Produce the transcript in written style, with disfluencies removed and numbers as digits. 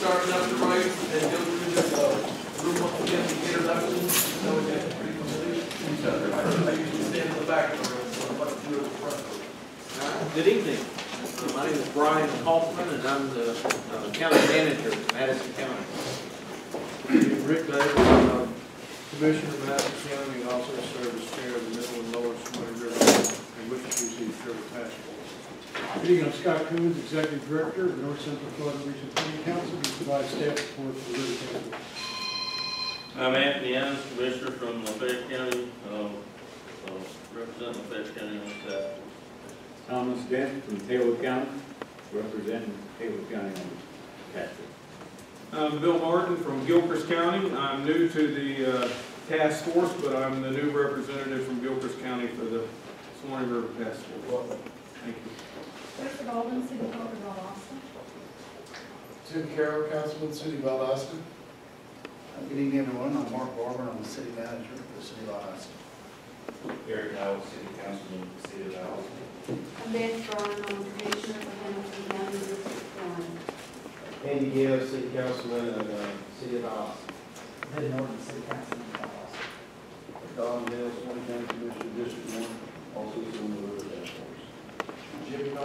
starting up the race and go through this room once again to introductions. So we get pretty complete each other. I usually stand in the back of the room, so I'd like to do it in the front. Good evening. My name is Brian Quarterman, and I'm the county manager of Madison County. Rick Davis, Commissioner of Madison County, and also serve as chair of the Middle and Lower Swanee River and Wichita River Task Force. Good evening, I'm Scott Coons, Executive Director of the North Central Florida Regional Planning Council, who provides staff support for the River Task Force. I'm Anthony Adams, Commissioner from Lafayette County, representing Lafayette County on staff. Thomas Dent from Taylor County, representing Taylor County on the task force. I'm Bill Martin from Gilchrist County. I'm new to the task force, but I'm the new representative from Gilchrist County for the Swanee River Task Force. Thank you. Clifford Alden, City Clerk of Valdosta. Tim Carroll, Councilman, City of Valdosta. Good evening, everyone. I'm Mark Barber. I'm the City Manager for the City of Valdosta. Eric Howell, City Councilman, City of Valdosta. I'm Beth Garner, I'm Commissioner for Hamilton County District 1. Andy Gill, City Councilman of City of Valdosta. Ed Norton, City Councilman of Valdosta. Don Hill, Swanee County Commissioner, District 1, also is on the River Task Force. Jim